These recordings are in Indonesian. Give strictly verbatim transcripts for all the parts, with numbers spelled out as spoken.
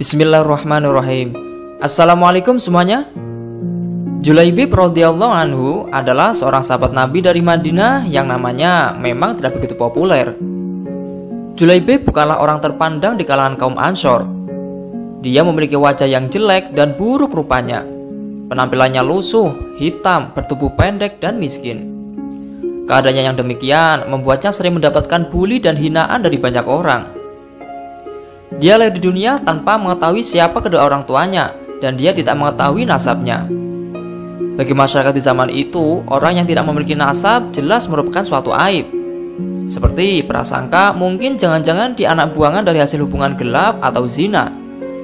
Bismillahirrahmanirrahim. Assalamualaikum semuanya. Julaibib radhiyallahu anhu adalah seorang sahabat Nabi dari Madinah yang namanya memang tidak begitu populer. Julaibib bukanlah orang terpandang di kalangan kaum Ansor. Dia memiliki wajah yang jelek dan buruk rupanya. Penampilannya lusuh, hitam, bertubuh pendek dan miskin. Keadaannya yang demikian membuatnya sering mendapatkan bully dan hinaan dari banyak orang. Dia lahir di dunia tanpa mengetahui siapa kedua orang tuanya, dan dia tidak mengetahui nasabnya. Bagi masyarakat di zaman itu, orang yang tidak memiliki nasab jelas merupakan suatu aib. Seperti prasangka mungkin jangan-jangan dia anak buangan dari hasil hubungan gelap atau zina.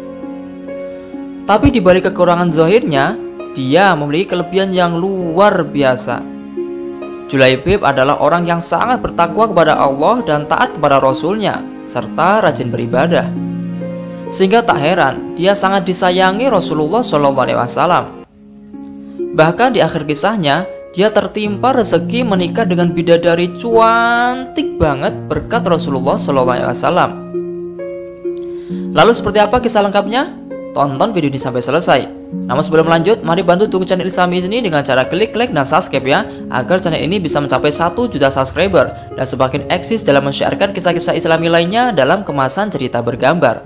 Tapi di balik kekurangan zahirnya, dia memiliki kelebihan yang luar biasa. Julaibib adalah orang yang sangat bertakwa kepada Allah dan taat kepada Rasulnya, serta rajin beribadah. Sehingga tak heran dia sangat disayangi Rasulullah shallallahu alaihi wasallam. Bahkan di akhir kisahnya, dia tertimpa rezeki menikah dengan bidadari cantik banget berkat Rasulullah shallallahu alaihi wasallam. Lalu seperti apa kisah lengkapnya? Tonton video ini sampai selesai. Namun sebelum lanjut, mari bantu dukung channel Islami ini dengan cara klik like dan subscribe ya, agar channel ini bisa mencapai satu juta subscriber dan semakin eksis dalam men-sharekan kisah-kisah Islami lainnya dalam kemasan cerita bergambar.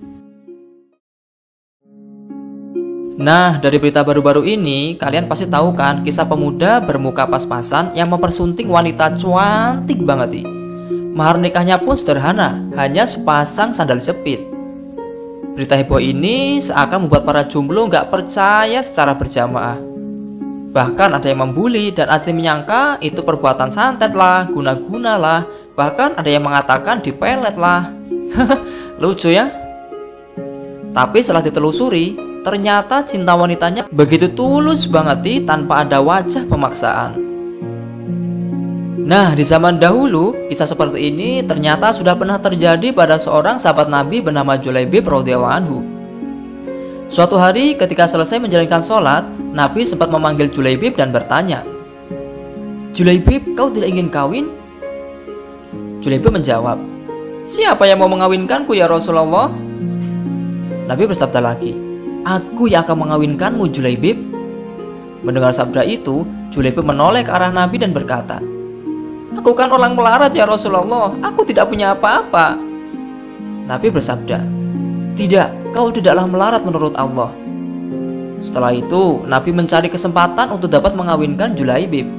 Nah, dari berita baru-baru ini, kalian pasti tahu kan kisah pemuda bermuka pas-pasan yang mempersunting wanita cantik banget nih. Mahar nikahnya pun sederhana, hanya sepasang sandal jepit. Berita heboh ini seakan membuat para jomblo nggak percaya secara berjamaah. Bahkan ada yang membuli dan ada yang menyangka itu perbuatan santet lah, guna-guna lah. Bahkan ada yang mengatakan dipelet lah. Lucu ya? Tapi setelah ditelusuri, ternyata cinta wanitanya begitu tulus banget nih, tanpa ada wajah pemaksaan. Nah, di zaman dahulu, kisah seperti ini ternyata sudah pernah terjadi pada seorang sahabat Nabi bernama Julaibib radhiyallahu anhu. Suatu hari ketika selesai menjalankan sholat, Nabi sempat memanggil Julaibib dan bertanya, "Julaibib, kau tidak ingin kawin?" Julaibib menjawab, "Siapa yang mau mengawinkanku ya Rasulullah?" Nabi bersabda lagi, "Aku yang akan mengawinkanmu Julaibib." Mendengar sabda itu, Julaibib menoleh ke arah Nabi dan berkata, "Aku kan orang melarat ya Rasulullah, aku tidak punya apa-apa." Nabi bersabda, "Tidak, kau tidaklah melarat menurut Allah." Setelah itu, Nabi mencari kesempatan untuk dapat mengawinkan Julaibib.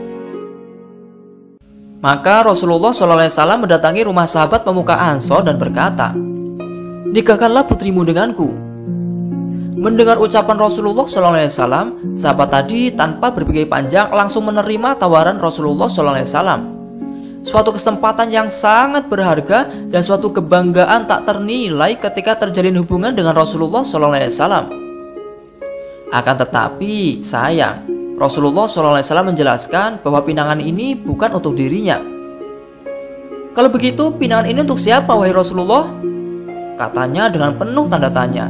Maka Rasulullah shallallahu alaihi wasallam mendatangi rumah sahabat pemuka Ansor dan berkata, "Nikahkanlah putrimu denganku." Mendengar ucapan Rasulullah shallallahu alaihi wasallam, sahabat tadi tanpa berpikir panjang langsung menerima tawaran Rasulullah shallallahu alaihi wasallam. Suatu kesempatan yang sangat berharga dan suatu kebanggaan tak ternilai ketika terjalin hubungan dengan Rasulullah shallallahu alaihi wasallam. Akan tetapi sayang, Rasulullah shallallahu alaihi wasallam menjelaskan bahwa pinangan ini bukan untuk dirinya. "Kalau begitu, pinangan ini untuk siapa wahai Rasulullah?" katanya dengan penuh tanda tanya.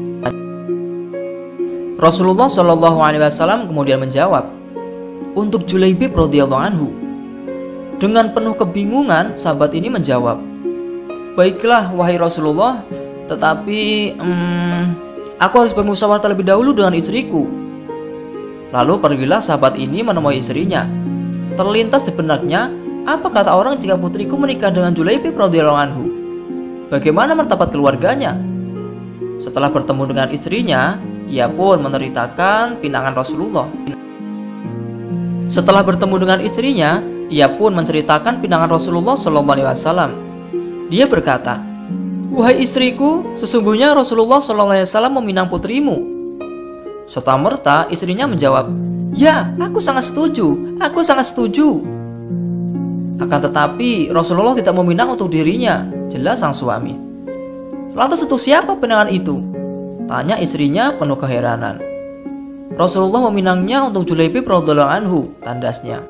Rasulullah shallallahu alaihi wasallam kemudian menjawab, "Untuk Julaibib radhiyallahu anhu." Dengan penuh kebingungan, sahabat ini menjawab, "Baiklah wahai Rasulullah, tetapi hmm, aku harus bermusyawarah terlebih dahulu dengan istriku." Lalu pergilah sahabat ini menemui istrinya. Terlintas di benaknya, apa kata orang jika putriku menikah dengan Julaibib radhiyallahu anhu? Bagaimana martabat keluarganya? Setelah bertemu dengan istrinya, ia pun menceritakan pinangan Rasulullah. Setelah bertemu dengan istrinya, ia pun menceritakan pinangan Rasulullah shallallahu alaihi wasallam. Dia berkata, "Wahai istriku, sesungguhnya Rasulullah shallallahu alaihi wasallam meminang putrimu." Serta-merta istrinya menjawab, "Ya, aku sangat setuju, aku sangat setuju." Akan tetapi Rasulullah tidak meminang untuk dirinya, jelas sang suami. "Lantas untuk siapa pinangan itu?" tanya istrinya penuh keheranan. "Rasulullah meminangnya untuk Julaibib radhiyallahu anhu," tandasnya.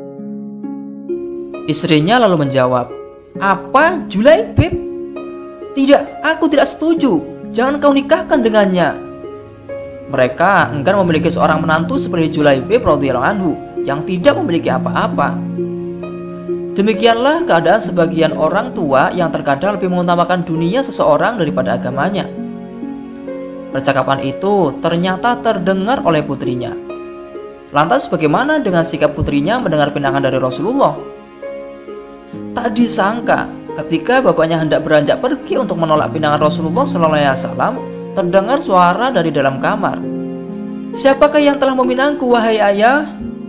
Istrinya lalu menjawab, "Apa, Julaibib? Tidak, aku tidak setuju. Jangan kau nikahkan dengannya." Mereka enggan memiliki seorang menantu seperti Julaibib radhiyallahu anhu yang tidak memiliki apa-apa. Demikianlah keadaan sebagian orang tua yang terkadang lebih mengutamakan dunia seseorang daripada agamanya. Percakapan itu ternyata terdengar oleh putrinya. Lantas bagaimana dengan sikap putrinya mendengar pinangan dari Rasulullah? Tak disangka ketika bapaknya hendak beranjak pergi untuk menolak pinangan Rasulullah shallallahu alaihi wasallam, terdengar suara dari dalam kamar. "Siapakah yang telah meminangku, wahai ayah?"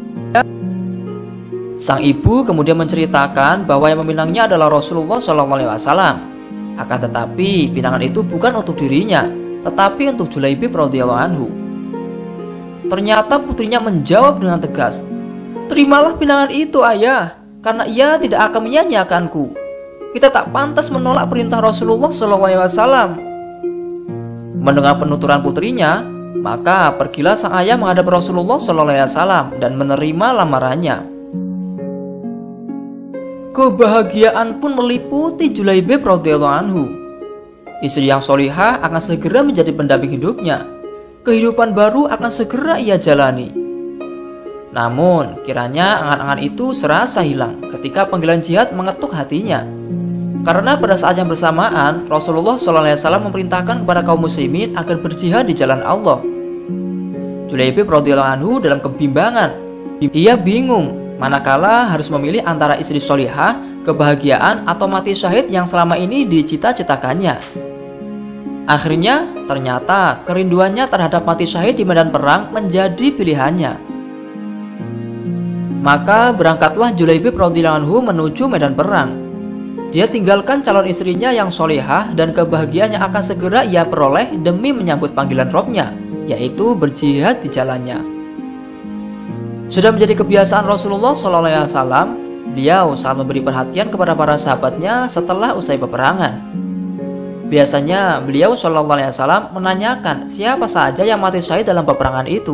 Sang ibu kemudian menceritakan bahwa yang meminangnya adalah Rasulullah shallallahu alaihi wasallam. Akan tetapi pinangan itu bukan untuk dirinya, tetapi untuk Julaibib radhiyallahu anhu. Ternyata putrinya menjawab dengan tegas, "Terimalah pinangan itu, ayah, karena ia tidak akan menyanyiakanku. Kita tak pantas menolak perintah Rasulullah shallallahu alaihi wasallam." Mendengar penuturan putrinya, maka pergilah sang ayah menghadap Rasulullah shallallahu alaihi wasallam dan menerima lamarannya. Kebahagiaan pun meliputi Julaibib radhiyallahu anhu. Istri yang solihah akan segera menjadi pendamping hidupnya. Kehidupan baru akan segera ia jalani. Namun kiranya angan-angan itu serasa hilang ketika panggilan jihad mengetuk hatinya. Karena pada saat yang bersamaan Rasulullah shallallahu alaihi wasallam memerintahkan kepada kaum muslimin agar berjihad di jalan Allah. Julaibib radhiyallahu anhu dalam kebimbangan. Ia bingung manakala harus memilih antara istri solihah, kebahagiaan, atau mati syahid yang selama ini dicita-citakannya. Akhirnya ternyata kerinduannya terhadap mati syahid di medan perang menjadi pilihannya. Maka berangkatlah Julaibib radhiyallahu anhu menuju medan perang. Dia tinggalkan calon istrinya yang solihah dan kebahagiaan yang akan segera ia peroleh demi menyambut panggilan Robnya, yaitu berjihad di jalannya. Sudah menjadi kebiasaan Rasulullah shallallahu alaihi wasallam, beliau sangat memberi perhatian kepada para sahabatnya setelah usai peperangan. Biasanya beliau shallallahu alaihi wasallam menanyakan siapa saja yang mati syahid dalam peperangan itu.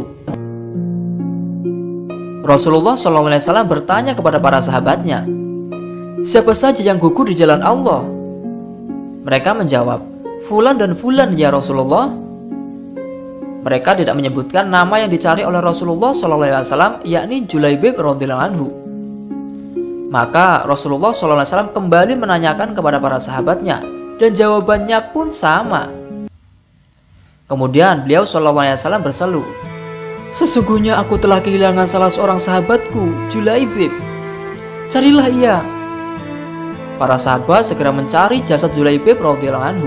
Rasulullah shallallahu alaihi wasallam bertanya kepada para sahabatnya, "Siapa saja yang gugur di jalan Allah?" Mereka menjawab, "Fulan dan fulan ya Rasulullah." Mereka tidak menyebutkan nama yang dicari oleh Rasulullah shallallahu alaihi wasallam, yakni Julaibib radhiyallahu anhu. Maka Rasulullah shallallahu alaihi wasallam kembali menanyakan kepada para sahabatnya, dan jawabannya pun sama. Kemudian beliau shallallahu alaihi wasallam berseru, "Sesungguhnya aku telah kehilangan salah seorang sahabatku, Julaibib. Carilah ia." Para sahabat segera mencari jasad Julaibib radhiyallahu anhu.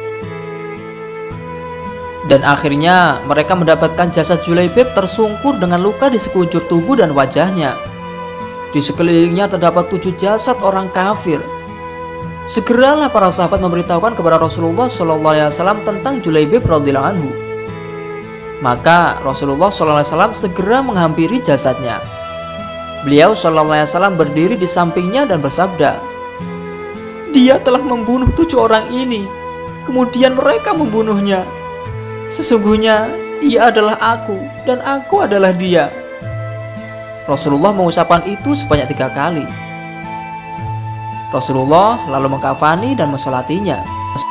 Dan akhirnya mereka mendapatkan jasad Julaibib tersungkur dengan luka di sekujur tubuh dan wajahnya. Di sekelilingnya terdapat tujuh jasad orang kafir. Segeralah para sahabat memberitahukan kepada Rasulullah shallallahu alaihi wasallam tentang Julaibib radhiyallahu anhu. Maka Rasulullah shallallahu alaihi wasallam segera menghampiri jasadnya. Beliau shallallahu alaihi wasallam berdiri di sampingnya dan bersabda, "Dia telah membunuh tujuh orang ini, kemudian mereka membunuhnya. Sesungguhnya ia adalah aku dan aku adalah dia." Rasulullah mengucapkan itu sebanyak tiga kali. Rasulullah lalu mengkafani dan mensolatinya.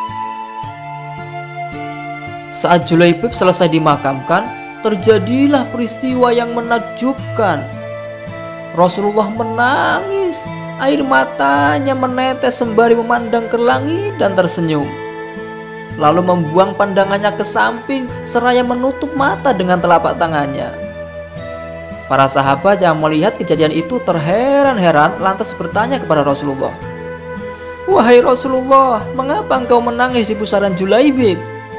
Saat Julaibib selesai dimakamkan, terjadilah peristiwa yang menakjubkan. Rasulullah menangis, air matanya menetes sembari memandang ke langit dan tersenyum. Lalu membuang pandangannya ke samping seraya menutup mata dengan telapak tangannya. Para sahabat yang melihat kejadian itu terheran-heran lantas bertanya kepada Rasulullah, "Wahai Rasulullah, mengapa engkau menangis di pusaran Julaibib?"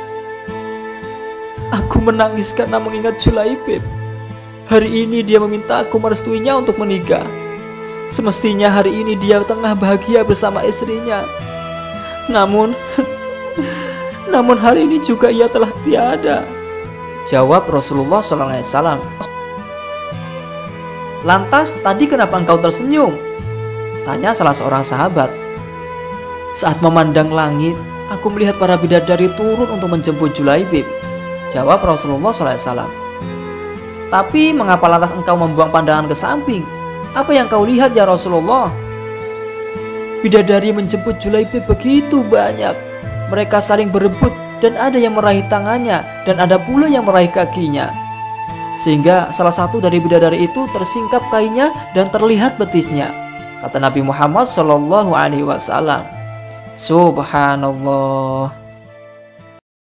"Aku menangis karena mengingat Julaibib. Hari ini dia meminta aku merestuinya untuk menikah. Semestinya hari ini dia tengah bahagia bersama istrinya. Namun Namun hari ini juga ia telah tiada," jawab Rasulullah shallallahu alaihi wasallam. "Lantas tadi kenapa engkau tersenyum?" tanya salah seorang sahabat. "Saat memandang langit, aku melihat para bidadari turun untuk menjemput Julaibib," jawab Rasulullah shallallahu alaihi wasallam. "Tapi mengapa lantas engkau membuang pandangan ke samping? Apa yang kau lihat ya Rasulullah?" "Bidadari menjemput Julaibib begitu banyak. Mereka saling berebut dan ada yang meraih tangannya dan ada pula yang meraih kakinya. Sehingga salah satu dari bidadari itu tersingkap kainnya dan terlihat betisnya," kata Nabi Muhammad shallallahu alaihi wasallam. Subhanallah.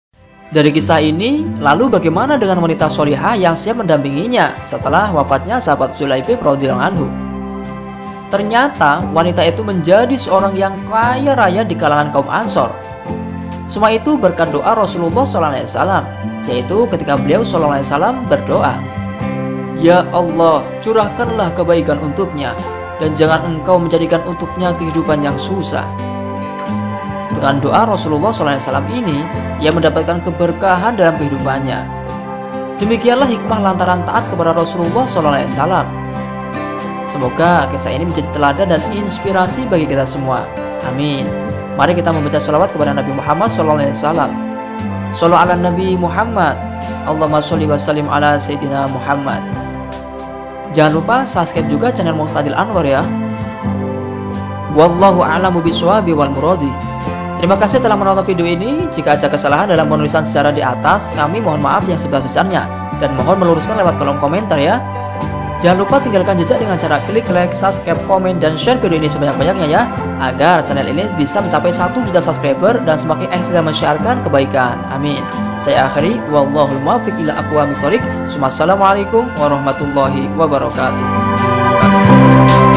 Dari kisah ini, lalu bagaimana dengan wanita solihah yang siap mendampinginya setelah wafatnya sahabat Julaibib radhiyallahu anhu? Ternyata wanita itu menjadi seorang yang kaya raya di kalangan kaum Ansor. Semua itu berkat doa Rasulullah shallallahu alaihi wasallam, yaitu ketika beliau shallallahu alaihi wasallam berdoa, "Ya Allah, curahkanlah kebaikan untuknya, dan jangan engkau menjadikan untuknya kehidupan yang susah." Dengan doa Rasulullah shallallahu alaihi wasallam ini, ia mendapatkan keberkahan dalam kehidupannya. Demikianlah hikmah lantaran taat kepada Rasulullah shallallahu alaihi wasallam. Semoga kisah ini menjadi teladan dan inspirasi bagi kita semua. Amin. Mari kita membaca sholawat kepada Nabi Muhammad shallallahu alaihi wasallam. Shallallahu ala Nabi Muhammad. Allahumma sholli wa sallim ala Sayyidina Muhammad. Jangan lupa subscribe juga channel Muhtadil Anwar ya. Wallahu a'lamu bishwabi wal muradi. Terima kasih telah menonton video ini. Jika ada kesalahan dalam penulisan secara di atas, kami mohon maaf yang sebesar-besarnya dan mohon meluruskan lewat kolom komentar ya. Jangan lupa tinggalkan jejak dengan cara klik like, subscribe, komen, dan share video ini sebanyak-banyaknya ya, agar channel ini bisa mencapai satu juta subscriber dan semakin eksis dalam menyiarkan kebaikan. Amin. Saya akhiri, wallahul muwaffiq ila aqwamit thoriq. Wassalamualaikum warahmatullahi wabarakatuh.